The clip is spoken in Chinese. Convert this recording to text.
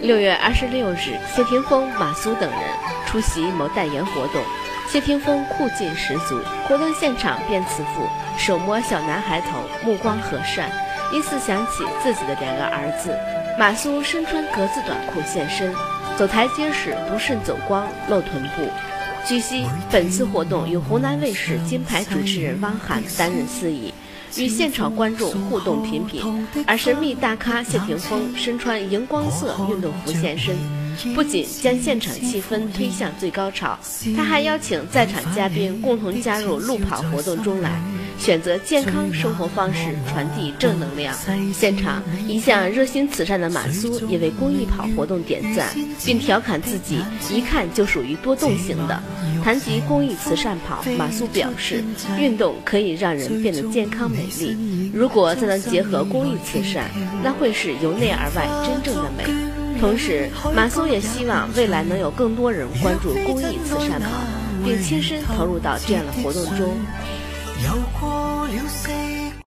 6月26日，谢霆锋、马苏等人出席某代言活动，谢霆锋酷劲十足，活动现场便慈父手摸小男孩头，目光和善，疑似想起自己的2个儿子。马苏身穿格子短裤现身，走台阶时不慎走光，露臀部。据悉，本次活动由湖南卫视金牌主持人汪涵担任司仪，与现场观众互动频频，而神秘大咖谢霆锋身穿荧光色运动服现身，不仅将现场气氛推向最高潮，他还邀请在场嘉宾共同加入路跑活动中来，选择健康生活方式传递正能量。现场一向热心慈善的马苏也为公益跑活动点赞，并调侃自己一看就属于多动型的。谈及公益慈善跑，马苏表示，运动可以让人变得健康美丽，如果再能结合公益慈善，那会是由内而外真正的美。同时，马苏也希望未来能有更多人关注公益慈善跑，并亲身投入到这样的活动中。